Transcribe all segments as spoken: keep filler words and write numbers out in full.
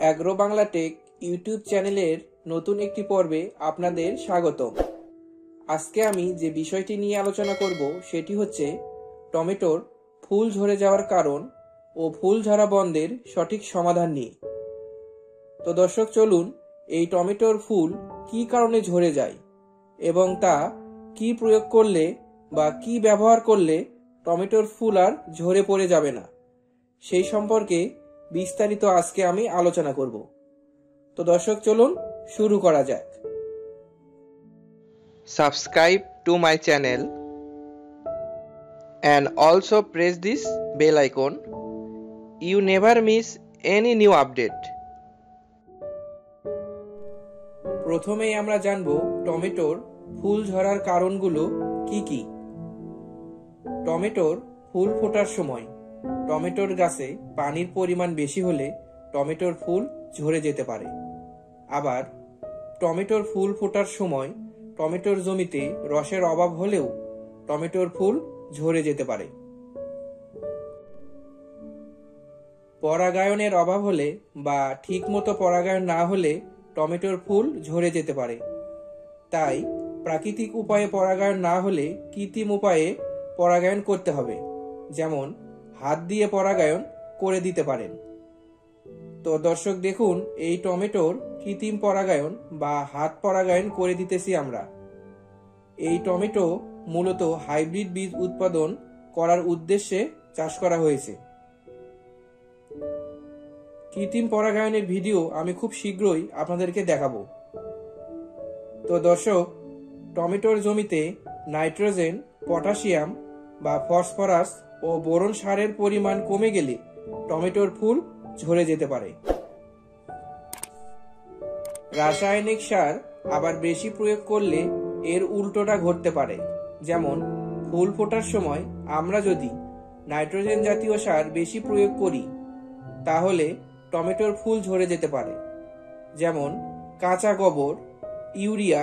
Agro Bangla take YouTube চ্যানেলের নতুন একটি পর্বে আপনাদের স্বাগতম। আজকে আমি যে বিষয়টি নিয়ে আলোচনা করব সেটি হচ্ছে টমেটোর ফুল ঝরে যাওয়ার কারণ ও ফুল ঝরা বন্ধের সঠিক সমাধান নিয়ে। তো দর্শক, চলুন এই টমেটোর ফুল কী কারণে ঝরে যায় এবং তা কি প্রয়োগ করলে বা কি ব্যবহার করলে টমেটোর ফুল আর ঝরে পড়ে যাবে না, সেই সম্পর্কে বিস্তারিত আজকে আমি আলোচনা করব। তো দর্শক, চলুন শুরু করা যাক। Subscribe to my channel and also press this bell icon. You never miss any new update. প্রথমেই আমরা জানব টমেটোর ফুল ঝরার কারণগুলো কি কি। টমেটোর ফুল ফোটার সময় টমেটোর গাছে পানির পরিমাণ বেশি হলে টমেটোর ফুল ঝরে যেতে পারে। আবার টমেটোর ফুল ফোটার সময় টমেটোর জমিতে রসের অভাব হলেও টমেটোর ফুল ঝরে যেতে পারে। পরাগায়নের অভাব হলে বা ঠিকমতো পরাগায়ন না হলে টমেটোর ফুল ঝরে যেতে পারে। তাই প্রাকৃতিক উপায়ে পরাগায়ন না হলে কৃত্রিম উপায়ে পরাগায়ন করতে হবে, যেমন হাত দিয়ে পরাগায়ন করে দিতে পারেন। তো দর্শক দেখুন, এই টমেটোর কৃত্রিম পরাগায়ন বা হাত পরাগায়ন করে দিতেছি আমরা। এই টমেটো মূলত হাইব্রিড বীজ উৎপাদন করার উদ্দেশ্যে চাষ করা হয়েছে। কৃত্রিম পরাগায়নের ভিডিও আমি খুব শীঘ্রই আপনাদেরকে দেখাবো। তো দর্শক, টমেটোর জমিতে নাইট্রোজেন, পটাশিয়াম বা ফসফরাস ও বোরন সারের পরিমাণ কমে গেলে টমেটোর ফুল ঝরে যেতে পারে। রাসায়নিক সার আবার বেশি প্রয়োগ করলে এর উল্টোটা ঘটতে পারে। যেমন ফুল ফোটার সময় আমরা যদি নাইট্রোজেন জাতীয় সার বেশি প্রয়োগ করি তাহলে টমেটোর ফুল ঝরে যেতে পারে। যেমন কাঁচা গোবর, ইউরিয়া।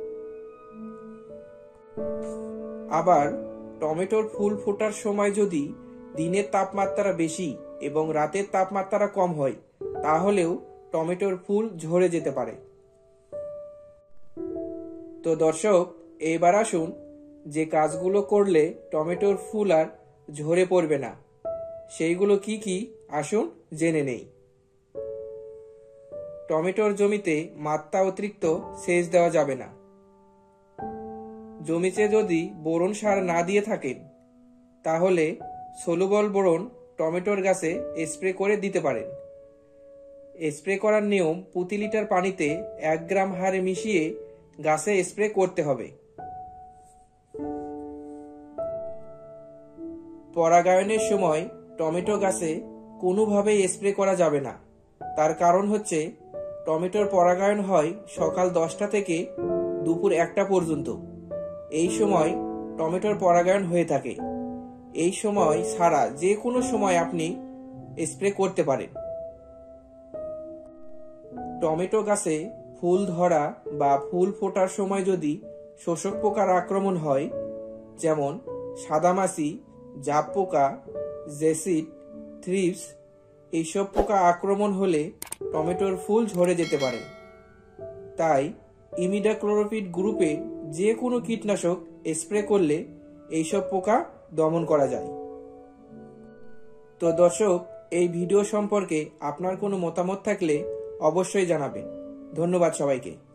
আবার টমেটোর ফুল ফোটার সময় যদি দিনের তাপমাত্রা বেশি এবং রাতের তাপমাত্রা কম হয় তাহলেও টমেটোর ফুল ঝরে যেতে পারে। তো দর্শক, এবার আসুন যে কাজগুলো করলে টমেটোর ফুল আর ঝরে পড়বে না সেইগুলো কি কি আসুন জেনে নেই। টমেটোর জমিতে মাত্রা অতিরিক্ত সেচ দেওয়া যাবে না। জমিতে যদি বোরন সার না দিয়ে থাকেন তাহলে সলুবল বোরন টমেটোর গাছে স্প্রে করে দিতে পারেন। স্প্রে করার নিয়ম, প্রতি লিটার পানিতে এক গ্রাম হারে মিশিয়ে গাছে স্প্রে করতে হবে। পরাগায়নের সময় টমেটো গাছে কোনোভাবেই স্প্রে করা যাবে না। তার কারণ হচ্ছে টমেটোর পরাগায়ন হয় সকাল দশটা থেকে দুপুর একটা পর্যন্ত। এই সময় টমেটোর পরাগায়ন হয়ে থাকে। এই সময় ছাড়া যে কোনো সময় আপনি স্প্রে করতে পারেন। টমেটো গাছে ফুল ধরা বা ফুল ফোটার সময় যদি শোষক পোকার আক্রমণ হয়, যেমন সাদামাছি, জাপ পোকা, জেসিড, থ্রিপস, এইসব পোকা আক্রমণ হলে টমেটোর ফুল ঝরে যেতে পারে। তাই ইমিডাক্লোরোপিড গ্রুপের যে কোনো কীটনাশক স্প্রে করলে এইসব পোকা দমন করা যায়। তো দর্শক, এই ভিডিও সম্পর্কে আপনার কোনো মতামত থাকলে অবশ্যই জানাবেন। ধন্যবাদ সবাইকে।